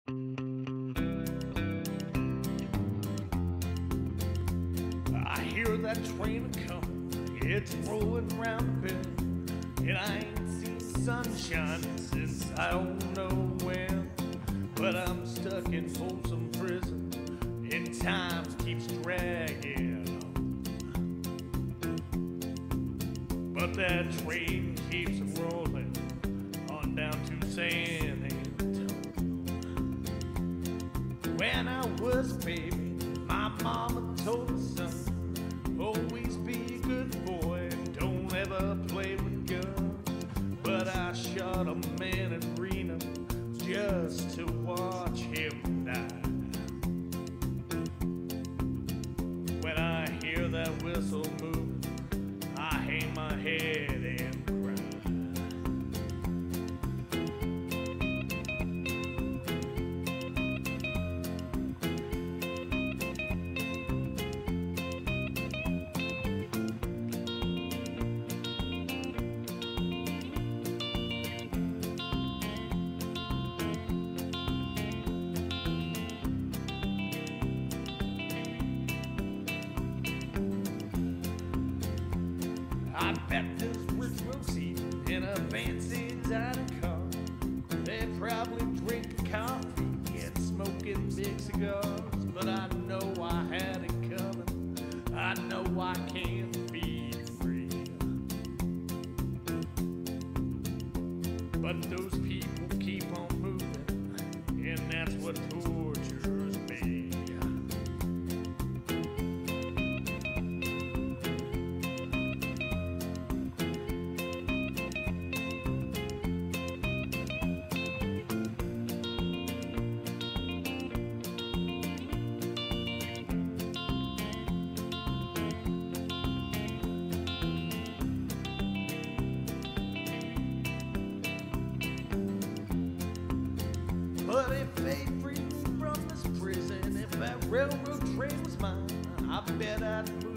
I hear that train a-comin', it's rolling round the bend, and I ain't seen sunshine since I don't know when. But I'm stuck in Folsom Prison, and time keeps dragging on. But that train keeps rolling on down to San Antonio. When I was a baby, my mama told me, son, always be a good boy, don't ever play with guns. But I shot a man in Reno just to watch him die. When I hear that whistle moving, I hang my head and cry. I bet this rich Rosie in a fancy dining car. They probably drink coffee and smoking big cigars. But I know I had it coming. I know I can be free. But those people keep on moving, and that's what tortures me. But if they free me from this prison, if that railroad train was mine, I bet I'd move